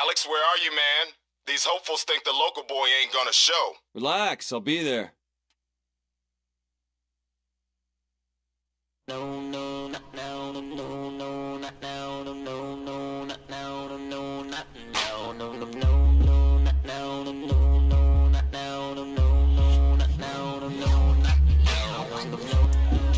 Alex, where are you, man? These hopefuls think the local boy ain't gonna show. Relax, I'll be there. No, no, not now, no, no, no, not now, no, no, no, not now, no, no, not now, no, no, no, no, not now, no, no, no, not now, no, no, no, not now, no, no, not now, no, no, no.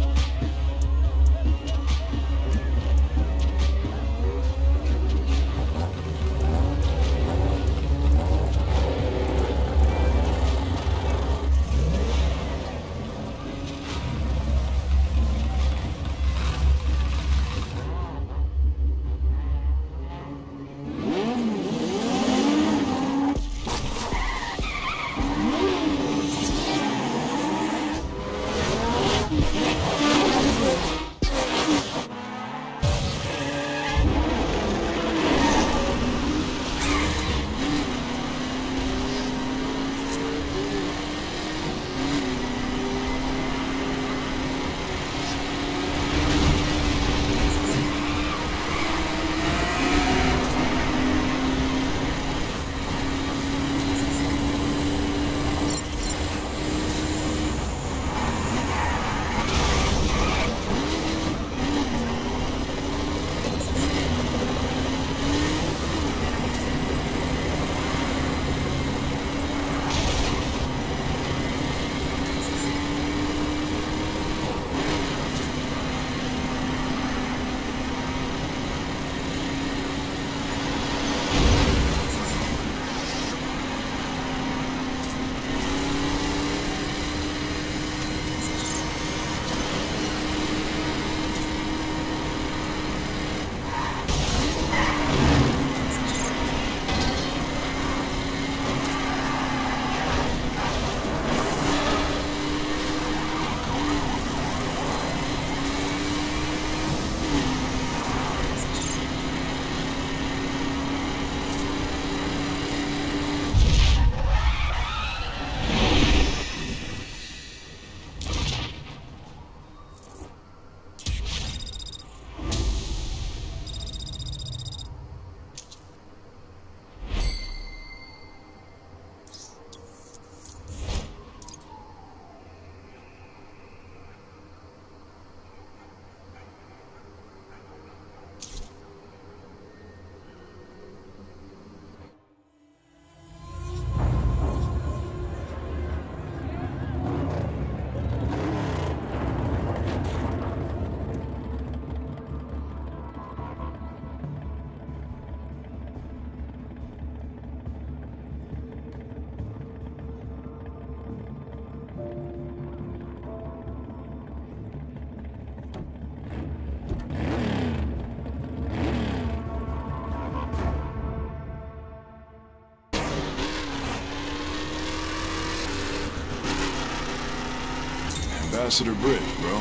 Ambassador Bridge, bro.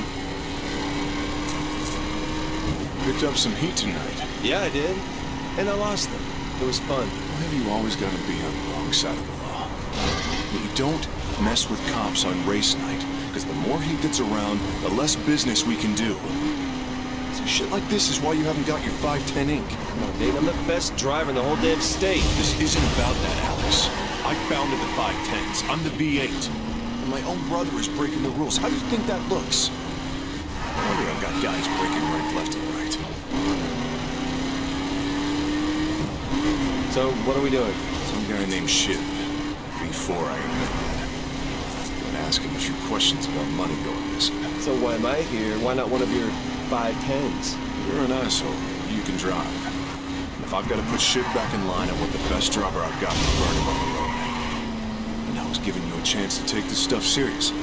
Picked up some heat tonight. Yeah, I did. And I lost them. It was fun. Why have you always got to be on the wrong side of the law? You don't mess with cops on race night, because the more heat that's around, the less business we can do. See, shit like this is why you haven't got your 510 ink. Come on, Nate, I'm the best driver in the whole damn state. This isn't about that, Alex. I founded the 510s. I'm the V8. And my own brother is breaking the rules. How do you think that looks? I wonder I've got guys breaking right, left, and right. So, what are we doing? Some guy named Shiv. Before I admit that. I'm gonna ask him a few questions about money going missing. So why am I here? Why not one of your 510s? You're an asshole. You can drive. If I've got to put Shiv back in line, I want the best driver I've got to burn him on the road. And I was giving you a chance to take this stuff seriously.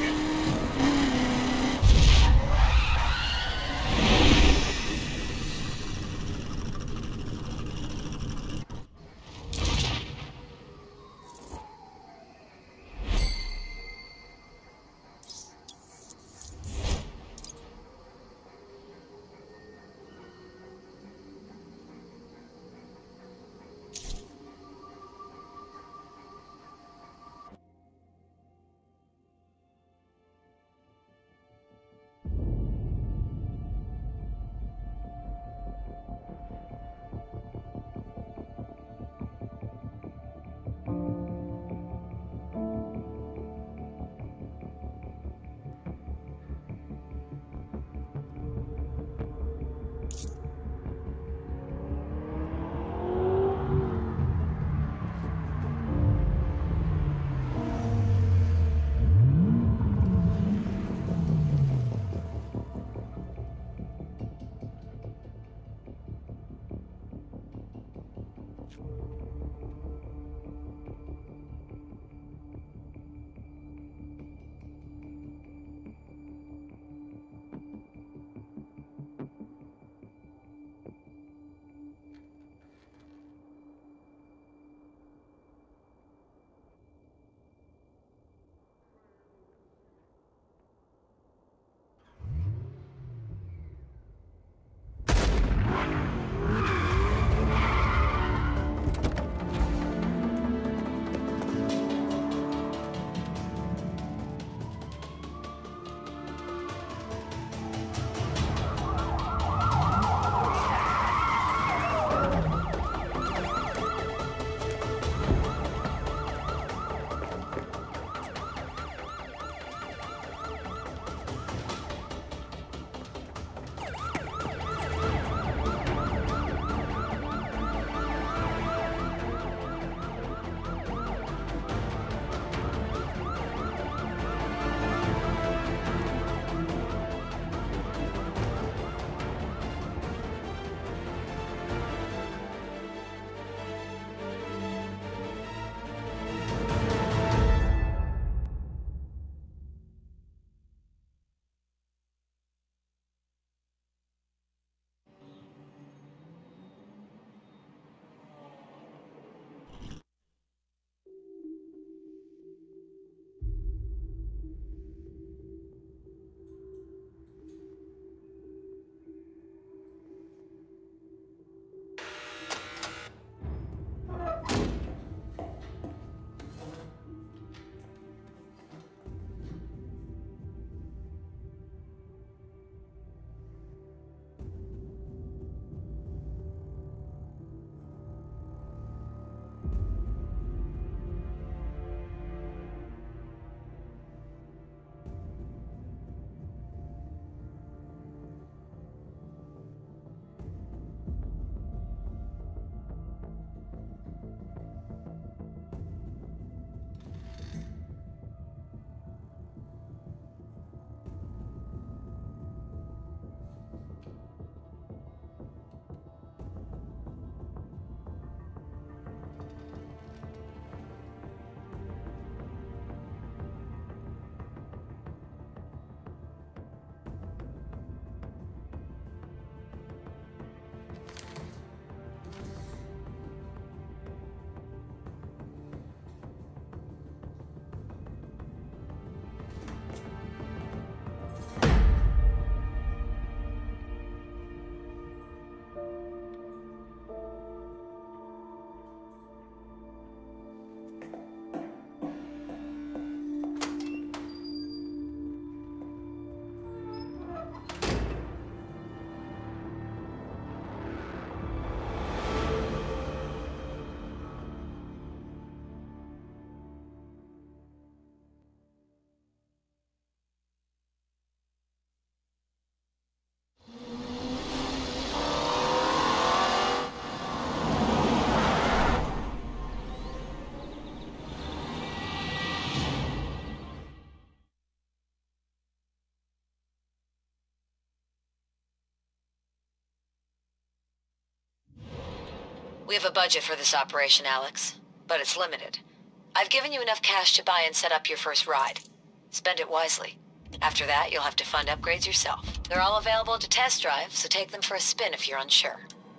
We have a budget for this operation, Alex, but it's limited. I've given you enough cash to buy and set up your first ride. Spend it wisely. After that, you'll have to fund upgrades yourself. They're all available to test drive, so take them for a spin if you're unsure.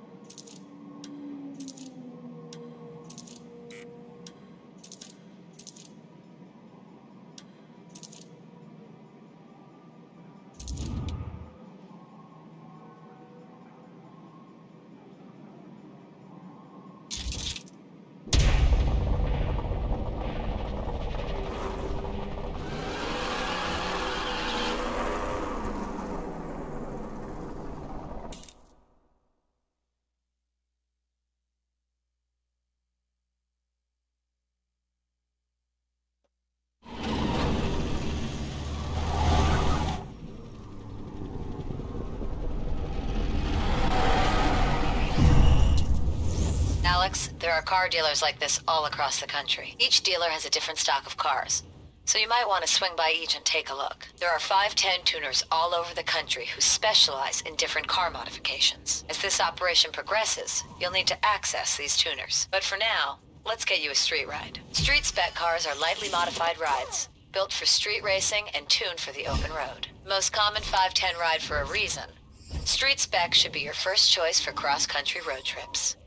Alex, there are car dealers like this all across the country. Each dealer has a different stock of cars, so you might want to swing by each and take a look. There are 510 tuners all over the country who specialize in different car modifications. As this operation progresses, you'll need to access these tuners. But for now, let's get you a street ride. Street spec cars are lightly modified rides, built for street racing and tuned for the open road. Most common 510 ride for a reason. Street spec should be your first choice for cross-country road trips.